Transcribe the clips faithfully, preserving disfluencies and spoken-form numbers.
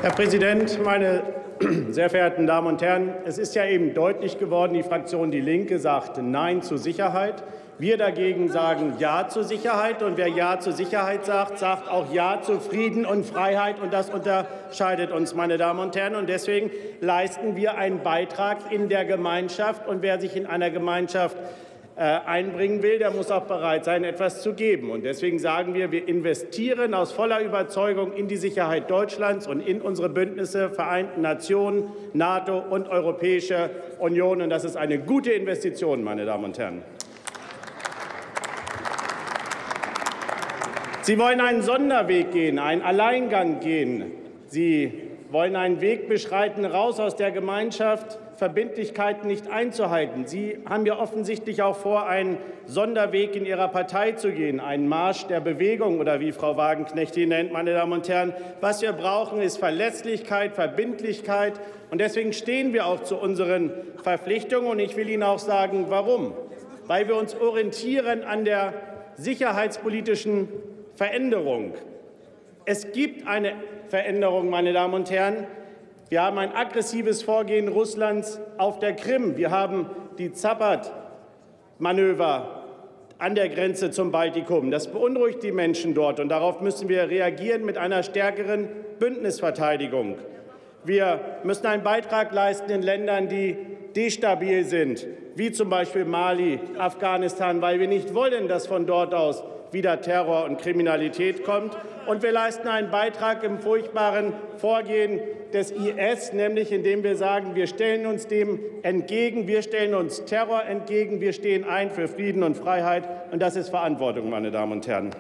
Herr Präsident, meine sehr verehrten Damen und Herren! Es ist ja eben deutlich geworden, die Fraktion Die Linke sagt Nein zur Sicherheit. Wir dagegen sagen Ja zur Sicherheit. Und wer Ja zur Sicherheit sagt, sagt auch Ja zu Frieden und Freiheit. Und das unterscheidet uns, meine Damen und Herren. Und deswegen leisten wir einen Beitrag in der Gemeinschaft. Und wer sich in einer Gemeinschaft einbringen will, der muss auch bereit sein, etwas zu geben. Und deswegen sagen wir, wir investieren aus voller Überzeugung in die Sicherheit Deutschlands und in unsere Bündnisse Vereinten Nationen, NATO und Europäische Union. Und das ist eine gute Investition, meine Damen und Herren. Sie wollen einen Sonderweg gehen, einen Alleingang gehen. Sie wollen einen Weg beschreiten, raus aus der Gemeinschaft, Verbindlichkeiten nicht einzuhalten. Sie haben ja offensichtlich auch vor, einen Sonderweg in Ihrer Partei zu gehen, einen Marsch der Bewegung oder wie Frau Wagenknecht ihn nennt, meine Damen und Herren. Was wir brauchen, ist Verlässlichkeit, Verbindlichkeit. Und deswegen stehen wir auch zu unseren Verpflichtungen. Und ich will Ihnen auch sagen, warum. Weil wir uns orientieren an der sicherheitspolitischen Veränderung. Es gibt eine Veränderung, meine Damen und Herren. Wir haben ein aggressives Vorgehen Russlands auf der Krim. Wir haben die Zapad-Manöver an der Grenze zum Baltikum. Das beunruhigt die Menschen dort. Und darauf müssen wir reagieren mit einer stärkeren Bündnisverteidigung. Wir müssen einen Beitrag leisten in Ländern, die destabil sind, wie zum Beispiel Mali, Afghanistan, weil wir nicht wollen, dass von dort aus wieder Terror und Kriminalität kommt. Und wir leisten einen Beitrag im furchtbaren Vorgehen des I S, nämlich indem wir sagen, wir stellen uns dem entgegen, wir stellen uns Terror entgegen, wir stehen ein für Frieden und Freiheit. Und das ist Verantwortung, meine Damen und Herren.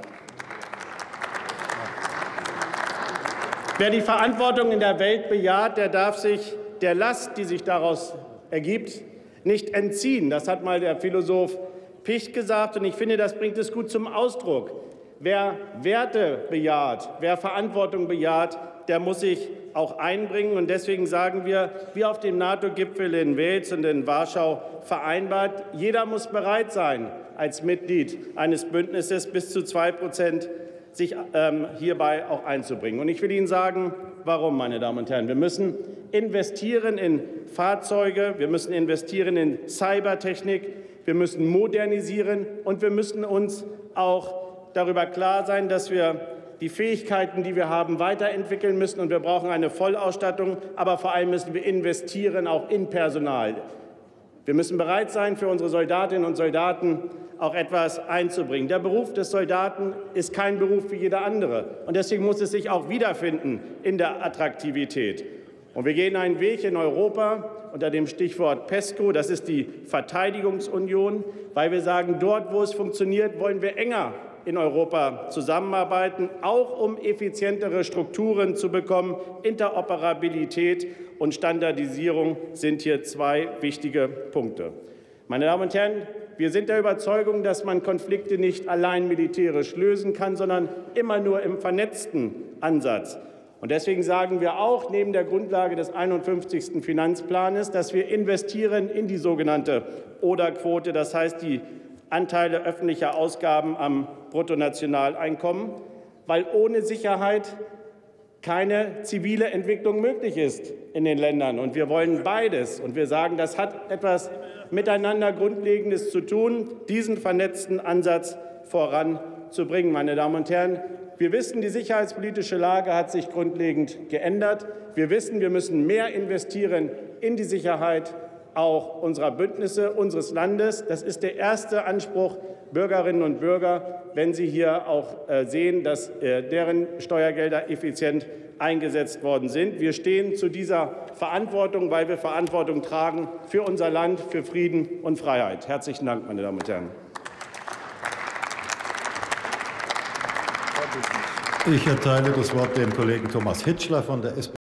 Wer die Verantwortung in der Welt bejaht, der darf sich der Last, die sich daraus ergibt, nicht entziehen. Das hat mal der Philosoph Picht gesagt, und ich finde, das bringt es gut zum Ausdruck. Wer Werte bejaht, wer Verantwortung bejaht, der muss sich auch einbringen. Und deswegen sagen wir, wie auf dem NATO-Gipfel in Wales und in Warschau vereinbart, jeder muss bereit sein, als Mitglied eines Bündnisses bis zu zwei Prozent sich ähm, hierbei auch einzubringen. Und ich will Ihnen sagen, warum, meine Damen und Herren. Wir müssen investieren in Fahrzeuge, wir müssen investieren in Cybertechnik, wir müssen modernisieren und wir müssen uns auch darüber klar sein, dass wir die Fähigkeiten, die wir haben, weiterentwickeln müssen. Und wir brauchen eine Vollausstattung, aber vor allem müssen wir investieren auch in Personal. Wir müssen bereit sein, für unsere Soldatinnen und Soldaten auch etwas einzubringen. Der Beruf des Soldaten ist kein Beruf wie jeder andere. Und deswegen muss es sich auch wiederfinden in der Attraktivität. Und wir gehen einen Weg in Europa unter dem Stichwort PESCO. Das ist die Verteidigungsunion, weil wir sagen, dort, wo es funktioniert, wollen wir enger in Europa zusammenarbeiten, auch um effizientere Strukturen zu bekommen. Interoperabilität und Standardisierung sind hier zwei wichtige Punkte. Meine Damen und Herren, wir sind der Überzeugung, dass man Konflikte nicht allein militärisch lösen kann, sondern immer nur im vernetzten Ansatz. Und deswegen sagen wir auch neben der Grundlage des einundfünfzigsten Finanzplans, dass wir investieren in die sogenannte O D A-Quote, das heißt die Anteile öffentlicher Ausgaben am Bruttonationaleinkommen, weil ohne Sicherheit keine zivile Entwicklung möglich ist in den Ländern. Und wir wollen beides. Und wir sagen, das hat etwas miteinander Grundlegendes zu tun, diesen vernetzten Ansatz voranzubringen. Meine Damen und Herren, wir wissen, die sicherheitspolitische Lage hat sich grundlegend geändert. Wir wissen, wir müssen mehr investieren in die Sicherheit auch unserer Bündnisse, unseres Landes. Das ist der erste Anspruch Bürgerinnen und Bürger, wenn sie hier auch sehen, dass deren Steuergelder effizient eingesetzt worden sind. Wir stehen zu dieser Verantwortung, weil wir Verantwortung tragen für unser Land, für Frieden und Freiheit. Herzlichen Dank, meine Damen und Herren. Ich erteile das Wort dem Kollegen Thomas Hitzschler von der S P D.